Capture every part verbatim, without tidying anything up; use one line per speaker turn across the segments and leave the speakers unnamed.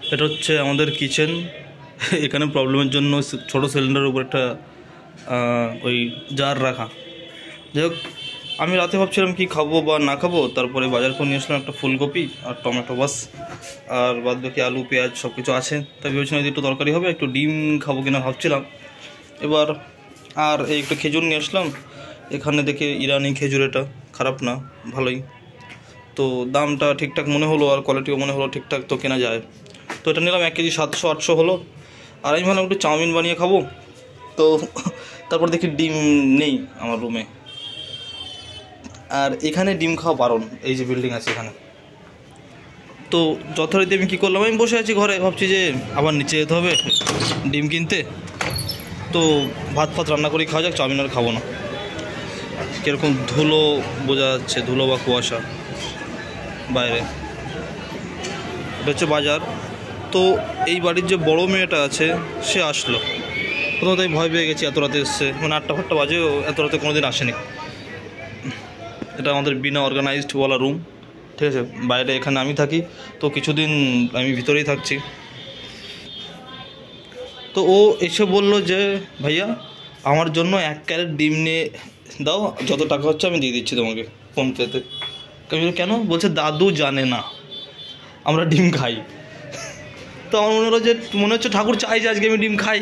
এটা হচ্ছে আমাদের কিচেন। এখানে প্রবলেমের জন্য ছোট সিলিন্ডারের উপর একটা ওই জার রাখা। যাই হোক, আমি রাতে ভাবছিলাম কি খাবো বা না খাবো, তারপরে বাজার করে নিয়ে আসলাম একটা ফুলকপি আর টমেটো বাস, আর বাদ বাকি আলু পেঁয়াজ সব কিছু আছে। তাই ভেবেছিলাম যদি একটু তরকারি হবে, একটু ডিম খাবো কিনা ভাবছিলাম। এবার আর এই একটু খেজুর নিয়ে আসলাম। এখানে দেখে ইরানি খেজুর, এটা খারাপ না, ভালোই। তো দামটা ঠিকঠাক মনে হলো আর কোয়ালিটিও মনে হলো ঠিকঠাক, তো কেনা যায়। তো এটা নিলাম এক কেজি সাতশো আটশো হলো। আর আমি ভাবলাম একটু চাউমিন বানিয়ে খাবো। তো তারপর দেখি ডিম নেই আমার রুমে। আর এখানে ডিম খাওয়া বারণ, এই যে বিল্ডিং আছে এখানে। তো যথারীতি আমি কী করলাম, আমি বসে আছি ঘরে, ভাবছি যে আবার নিচে যেতে হবে ডিম কিনতে। তো ভাত ফাত রান্না করে খাওয়া যাক, চাউমিন আর খাবো না। কীরকম ধুলো বোঝা যাচ্ছে, ধুলো বা কুয়াশা বাইরে। এটা হচ্ছে বাজার। তো এই বাড়ির যে বড় মেয়েটা আছে সে আসলো, প্রথমে তাই ভয় পেয়ে গেছি, এত রাতে এসছে, মানে আটটা ফাটটা বাজেও এত রাতে কোনো দিন আসেনি। এটা আমাদের বিনা অর্গানাইজড বলা রুম, ঠিক আছে। বাইরে এখানে আমি থাকি, তো কিছুদিন আমি ভিতরেই থাকছি। তো ও এসে বলল যে ভাইয়া আমার জন্য এক ক্যারেট ডিম নিয়ে দাও, যত টাকা হচ্ছে আমি দিয়ে দিচ্ছি তোমাকে ফোনপেতে। কেন? বলছে দাদু জানে না আমরা ডিম খাই। তো আমার মনে হলো যে মনে হচ্ছে ঠাকুর চাই যে আজকে আমি ডিম খাই।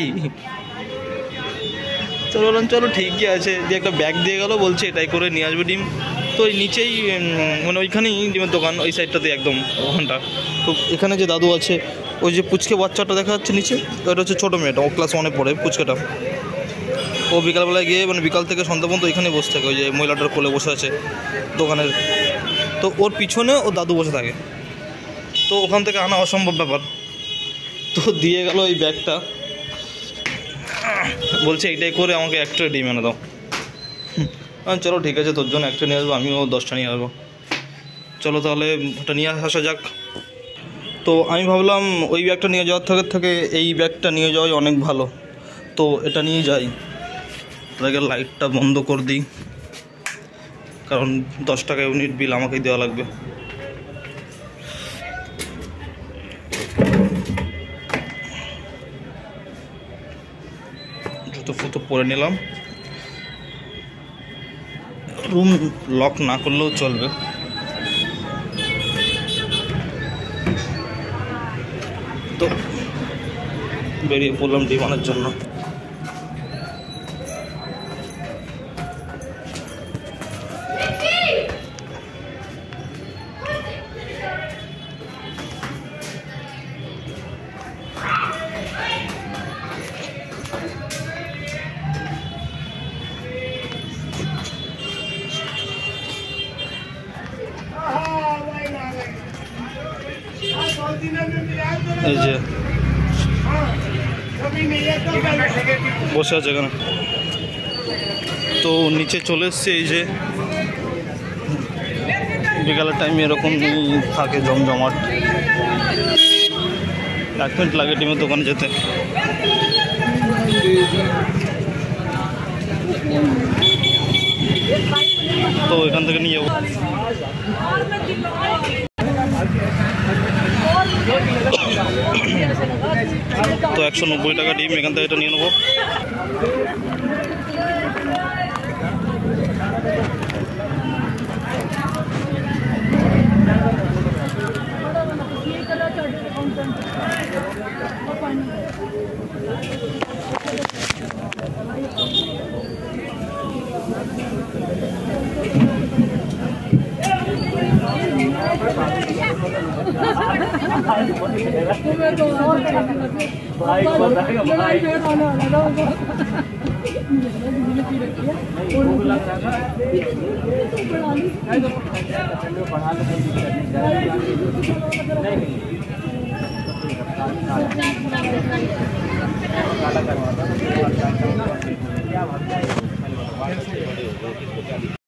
তো বললাম চলো ঠিকই আছে, দিয়ে একটা ব্যাগ দিয়ে গেলো, বলছে এটাই করে নিয়ে আসবে ডিম। তো ওই নিচেই মানে ওইখানেই ডিমের দোকান, ওই সাইডটাতে একদম ওখানটা। তো এখানে যে দাদু আছে, ওই যে পুচকে বাচ্চাটা দেখা যাচ্ছে নিচে, ওটা হচ্ছে ছোটো মেয়েটা, ও ক্লাস ওয়ানে পড়ে পুচকেটা। ও বিকালবেলায় গিয়ে মানে বিকাল থেকে সন্ধ্যা পর্যন্ত ওইখানে বসে থাকে, ওই যে মহিলাটার কোলে বসে আছে দোকানের। তো ওর পিছনে ও দাদু বসে থাকে। তো ওখান থেকে আনা অসম্ভব ব্যাপার। তো দিয়ে গেল এই ব্যাগটা, বলছে এইটাই করে আমাকে একটা ডিম এনে দাও। চলো ঠিক আছে, তোর জন্য একটা নিয়ে আসবো, আমিও দশটা নিয়ে আসবো। চলো তাহলে ওটা নিয়ে আসা যাক। তো আমি ভাবলাম ওই ব্যাগটা নিয়ে যাওয়ার থেকে থেকে এই ব্যাগটা নিয়ে যাওয়াই অনেক ভালো। তো এটা নিয়ে যাই। তাকে লাইটটা বন্ধ করে দিই, কারণ দশ টাকা ইউনিট বিল আমাকেই দেওয়া লাগবে। জুতো ফুতো পরে নিলাম। রুম লক না করলেও চলবে। তো বেরিয়ে পড়লাম ডিম আনার জন্য। এই যে বসে আছে এখানে। তো নিচে চলে এসছে। এই যে বিকালের টাইমে এরকম থাকে জমজমাট। এক মিনিট লাগে ডিমের দোকানে যেতে। তো এখান থেকে নিয়ে যাবো। তো একশো নব্বই টাকা ডিম, এখান থেকে এটা নিয়ে নেবো।